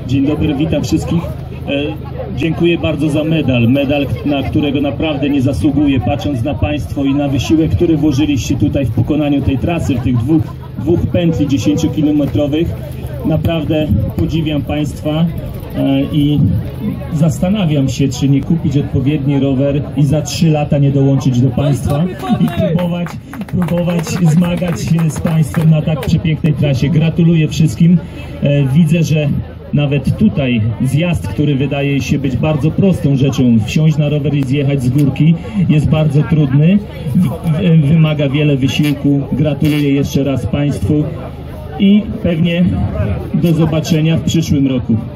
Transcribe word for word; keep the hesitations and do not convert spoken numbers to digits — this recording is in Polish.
Dzień dobry, witam wszystkich. E, dziękuję bardzo za medal, medal, na którego naprawdę nie zasługuję, patrząc na Państwo i na wysiłek, który włożyliście tutaj w pokonaniu tej trasy, w tych dwóch, dwóch pętli dziesięciokilometrowych. Naprawdę podziwiam Państwa e, i zastanawiam się, czy nie kupić odpowiedni rower i za trzy lata nie dołączyć do Państwa i próbować, próbować zmagać się z Państwem na tak przepięknej trasie. Gratuluję wszystkim. E, widzę, że nawet tutaj zjazd, który wydaje się być bardzo prostą rzeczą, wsiąść na rower i zjechać z górki, jest bardzo trudny, wymaga wiele wysiłku. Gratuluję jeszcze raz Państwu i pewnie do zobaczenia w przyszłym roku.